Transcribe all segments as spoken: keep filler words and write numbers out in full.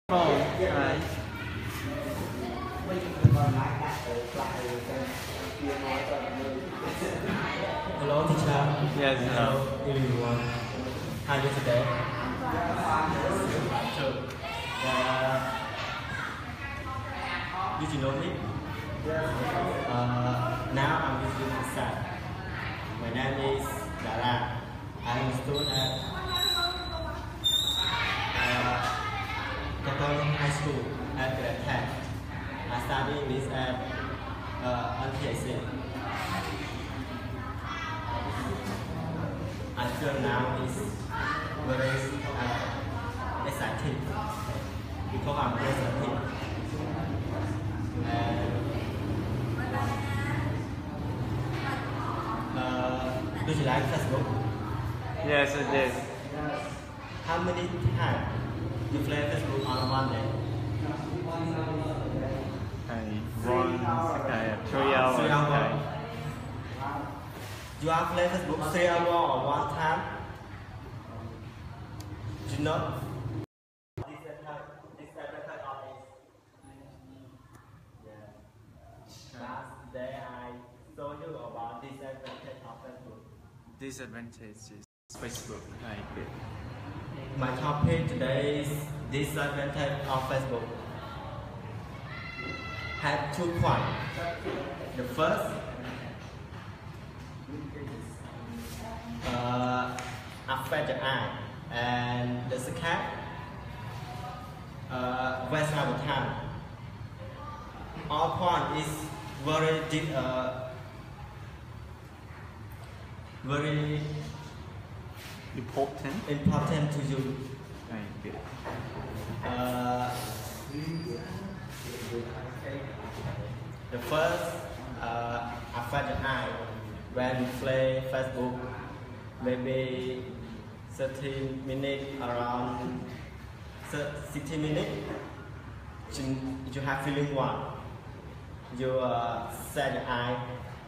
phone. Right. Hello, teacher. Yes, hello. Everyone. How are you today? Uh, did you know me? Uh, now I'm with you inside. My name is Dara. I'm a student at uh, Catholic High School at Grand Tech. I study English at uh, on P A C. I feel now is very uh, exciting because I'm presenting. And uh, do you like Facebook? Yes, it is. How many times you play Facebook on one day? I one, okay, three hours. Three hours. Okay. You have played Facebook three hours or one time? Do you know? This is this is of it. Yeah. Last day I told you about disadvantage of Facebook. Disadvantage is Facebook. Right, good. My topic today is disadvantage of Facebook. Have two points. The first, uh, affect the eye, and the second, uh, waste our time. All point is very deep, uh, very Important. important to you. Right, good. Uh, the first, uh, affect the eye. When you play Facebook, maybe thirty minutes, around sixty minutes, you, you have feeling one. You uh, set the eye.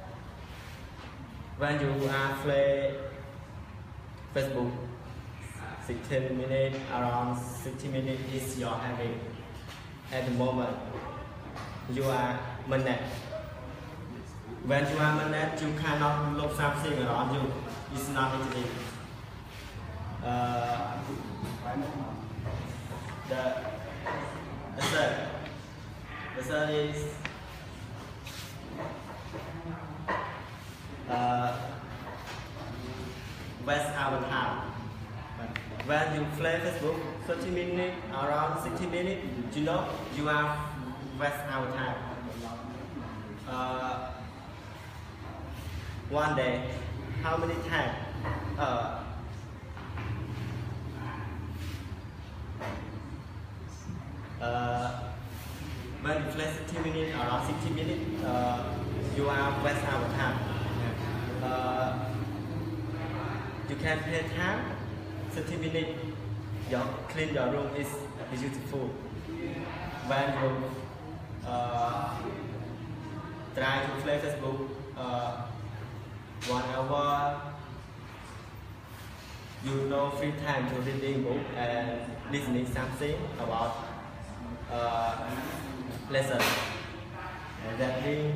When you uh, play Facebook, sixteen minutes, around sixty minutes is your habit. At the moment, you are managed. When you are managed, you cannot look something around you. It's not easy. Uh, the, the third, the third is uh, waste our time. When you play Facebook thirty minutes, around sixty minutes, you know you have waste our time. Uh, one day, how many times? Uh, uh, when you play sixty minutes, around sixty minutes, uh, you have waste our time. Uh, you can pay time. thirty minutes, your clean your room is beautiful. When you uh, try to play Facebook uh, one hour, you know free time to reading book and listening something about uh, lesson. And that means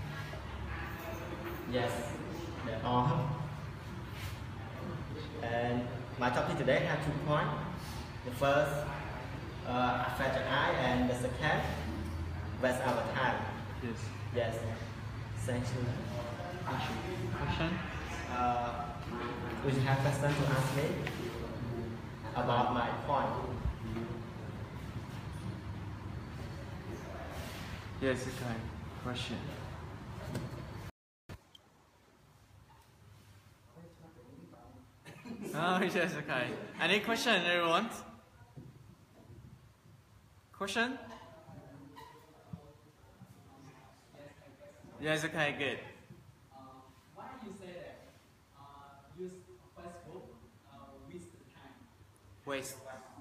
yes, that's all. And my topic today has two points. The first, uh, affect the eye, and the second, waste our time. Yes. Yes. Thank you. Thank you. Question? Uh, would you have question to ask me about my point? Yes, okay. Question. Oh, yes, okay. Any question, everyone? Question? Yes, okay, good. Why do you say that? Uh, use Facebook uh, waste the time. Waste.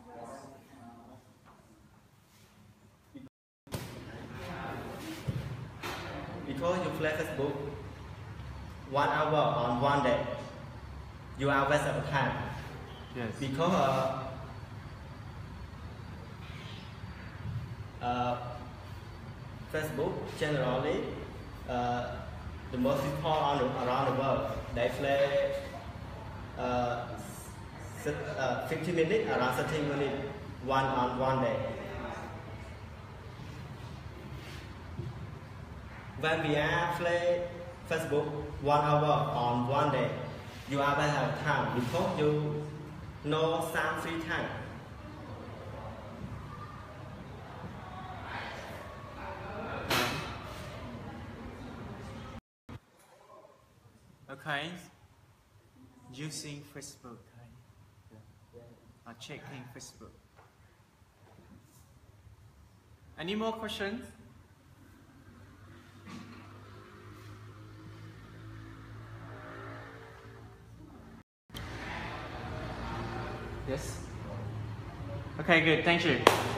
Because you play Facebook one hour on one day, you are waste of time. Yes. Because uh, Uh, Facebook generally uh, the most people on the, around the world they play uh, uh, fifty minutes around thirty minutes one on one day. When we are play Facebook one hour on one day, you are better have time because you know some free time. Okay, using Facebook, right? Or checking Facebook. Any more questions? Yes? Okay, good, thank you.